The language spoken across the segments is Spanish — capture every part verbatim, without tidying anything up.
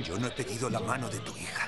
Yo no he pedido la mano de tu hija.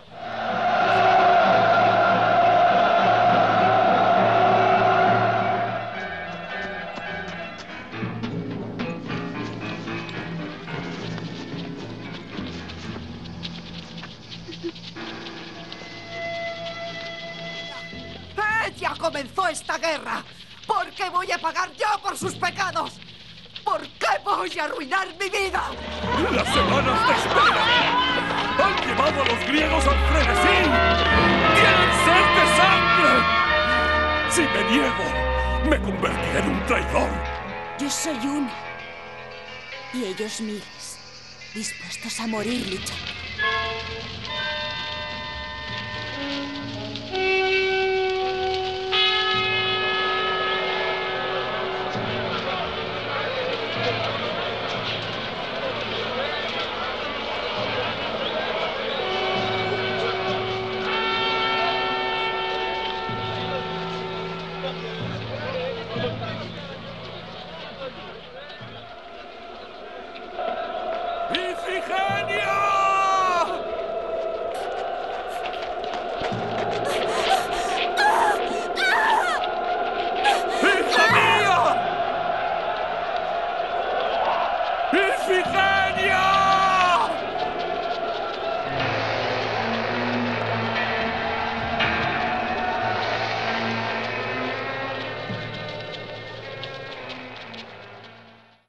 ¡Ella comenzó esta guerra! ¿Por qué voy a pagar yo por sus pecados? ¿Por qué voy a arruinar mi vida? ¡Las semanas de espera han llevado a los griegos al frenesí! ¡Tienen sed de sangre! Si me niego, me convertiré en un traidor. Yo soy una. Y ellos miles, dispuestos a morir luchando. ¡Ifigenia! ¡Hija mía! ¡Ifigenia!